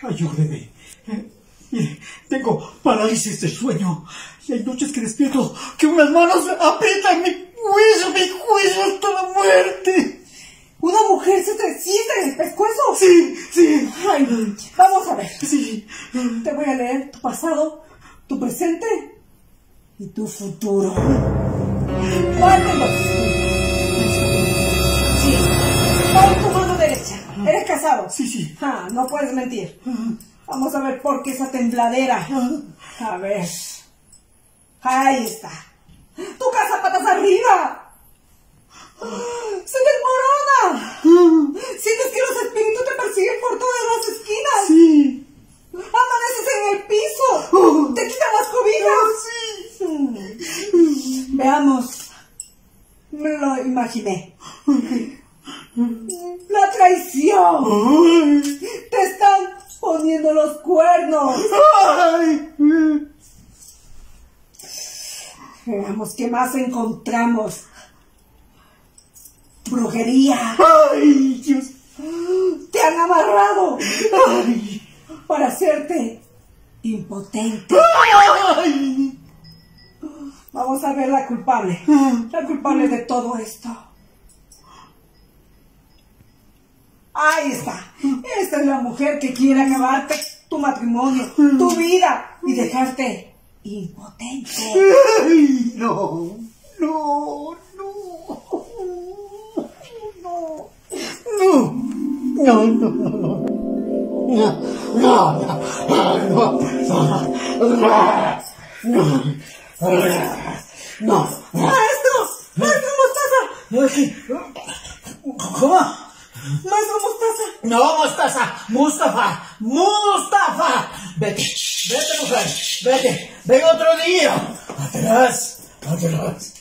Ayúdeme. Mire, tengo parálisis del sueño. Y hay noches que despierto que unas manos aprietan mi cuello hasta la muerte. ¿Una mujer se te sienta en el pescuezo? Sí. Ay, vamos a ver. Sí. Te voy a leer tu pasado, tu presente y tu futuro. Muérdelos. Sí. Pon tu mano derecha. ¿Eres casado? Sí. No puedes mentir. Vamos a ver por qué esa tembladera. A ver. Ahí está. Tu casa patas arriba. ¡Se desmorona! ¿Sientes que los espíritus te persiguen por todas las esquinas? Sí. ¡Amaneces en el piso! ¡Te quitan las cobijas! Sí. Veamos. Me lo imaginé. ¡La traición! ¡Te están poniendo los cuernos! Veamos qué más encontramos. Brujería. ¡Ay, Dios! Te han amarrado. Para hacerte impotente. ¡Ay! Vamos a ver la culpable. La culpable de todo esto. Ahí está. Esta es la mujer que quiere acabarte tu matrimonio, tu vida y dejarte impotente. ¡Ay! No. ¡Maestro Mostaza! ¿Cómo? ¡Maestro Mostaza! No, Mostaza. Mustafa. Vete, mujer. Vete. Ven otro día. Atrás.